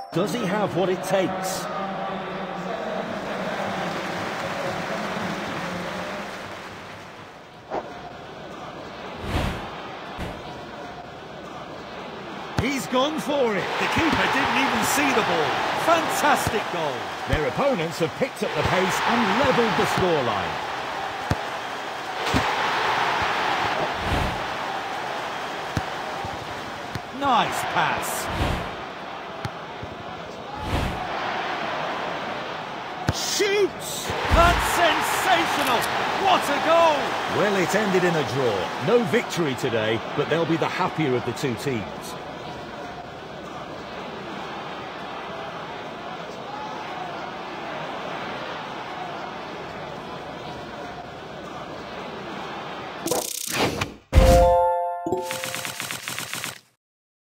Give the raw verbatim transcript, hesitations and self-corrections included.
Does he have what it takes? He's gone for it. The keeper didn't even see the ball. Fantastic goal. Their opponents have picked up the pace and levelled the scoreline. Nice pass. Shoots! That's sensational! What a goal! Well, it ended in a draw. No victory today, but they'll be the happier of the two teams.